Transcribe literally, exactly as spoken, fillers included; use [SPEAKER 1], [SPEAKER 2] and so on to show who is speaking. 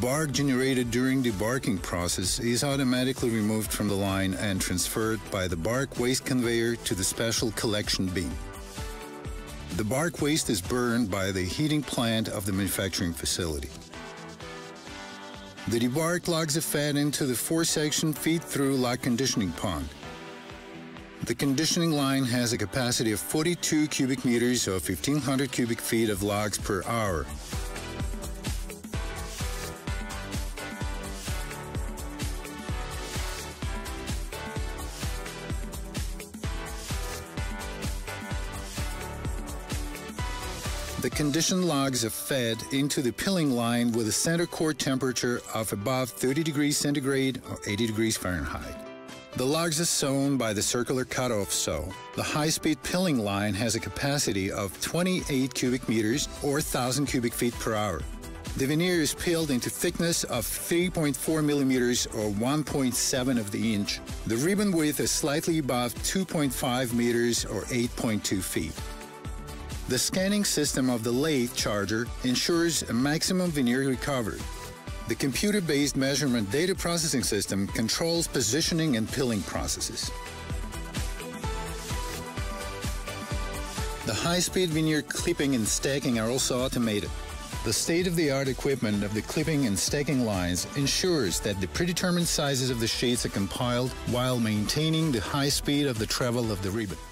[SPEAKER 1] bark generated during the barking process is automatically removed from the line and transferred by the bark waste conveyor to the special collection bin. The bark waste is burned by the heating plant of the manufacturing facility. The debarked logs are fed into the four-section feed-through log conditioning pond. The conditioning line has a capacity of forty-two cubic meters or fifteen hundred cubic feet of logs per hour. The conditioned logs are fed into the pilling line with a center core temperature of above thirty degrees centigrade or eighty degrees Fahrenheit. The logs are sewn by the circular cutoff saw. The high-speed pilling line has a capacity of twenty-eight cubic meters or one thousand cubic feet per hour. The veneer is peeled into thickness of three point four millimeters or one point seven of the inch. The ribbon width is slightly above two point five meters or eight point two feet. The scanning system of the lathe charger ensures a maximum veneer recovery. The computer-based measurement data processing system controls positioning and pilling processes. The high-speed veneer clipping and stacking are also automated. The state-of-the-art equipment of the clipping and stacking lines ensures that the predetermined sizes of the sheets are compiled while maintaining the high speed of the travel of the ribbon.